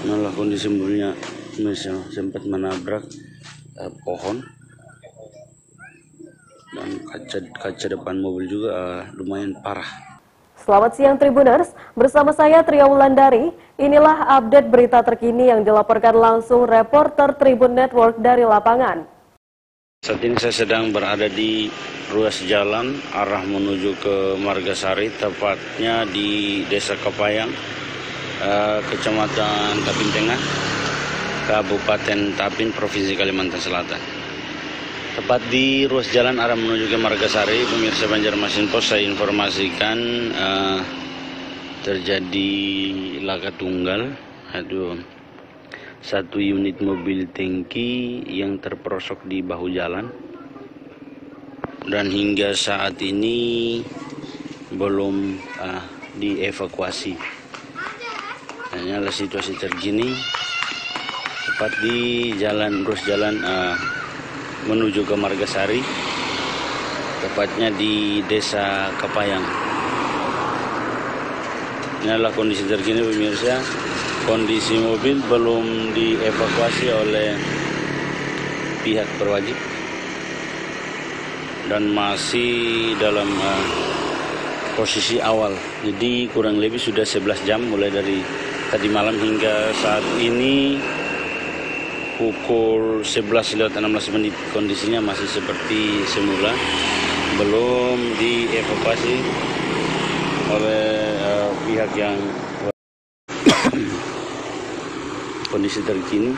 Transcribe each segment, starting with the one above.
Inilah kondisi mobilnya, sempat menabrak pohon, dan kaca depan mobil juga lumayan parah. Selamat siang Tribuners, bersama saya Tria Wulandari. Inilah update berita terkini yang dilaporkan langsung reporter Tribun Network dari lapangan. Saat ini saya sedang berada di ruas jalan arah menuju ke Margasari, tepatnya di Desa Kapayang, Kecamatan Tapin Tengah, Kabupaten Tapin, Provinsi Kalimantan Selatan. Tepat di ruas jalan arah menuju ke Margasari, pemirsa Banjarmasin Post, saya informasikan terjadi laka tunggal. Satu unit mobil tangki yang terperosok di bahu jalan, dan hingga saat ini belum dievakuasi. Inilah situasi terkini tepat di ruas jalan menuju ke Margasari, tepatnya di Desa Kapayang. Inilah kondisi terkini pemirsa. Kondisi mobil belum dievakuasi oleh pihak berwajib dan masih dalam posisi awal. Jadi kurang lebih sudah 11 jam mulai dari tadi malam hingga saat ini pukul 11:16 kondisinya masih seperti semula, belum dievakuasi oleh pihak yang kondisi terkini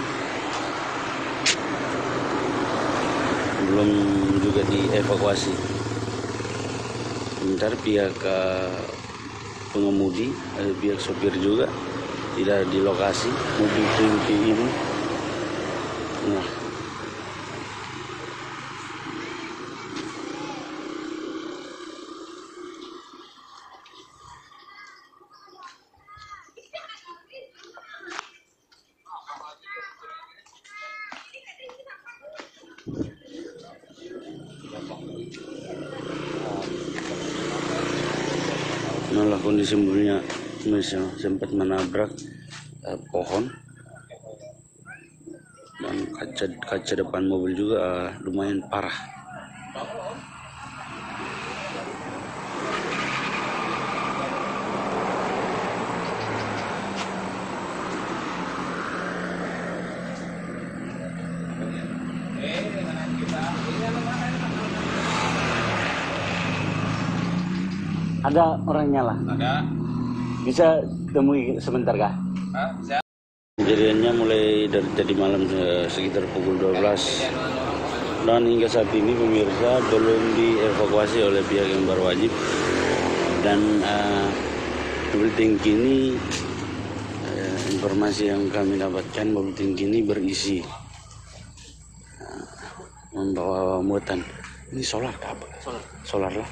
belum juga dievakuasi. Sementara pihak pengemudi, pihak sopir juga tidak di lokasi mobil tangki ini. Inilah kondisi mobilnya, sempat menabrak pohon, dan kaca depan mobil juga lumayan parah. Ada orangnya lah. Ada. Bisa temui sebentar kah? Bisa. Kejadiannya mulai dari tadi malam sekitar pukul 12, dan hingga saat ini pemirsa belum dievakuasi oleh pihak yang berwajib. Dan mobil tangki ini, informasi yang kami dapatkan, mobil tangki ini berisi membawa muatan. Ini solar apa? Solar lah.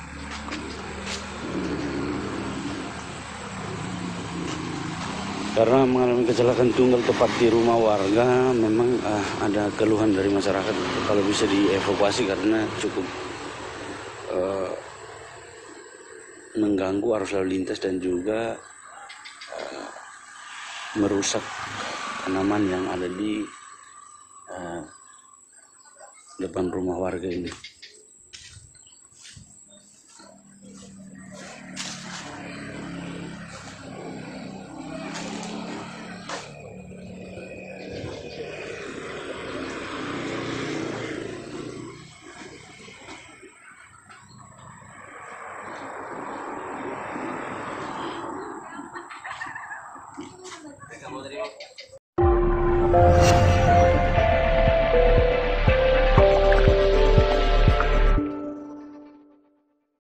Karena mengalami kecelakaan tunggal tepat di rumah warga, memang ada keluhan dari masyarakat kalau bisa dievakuasi karena cukup mengganggu arus lalu lintas dan juga merusak tanaman yang ada di depan rumah warga ini.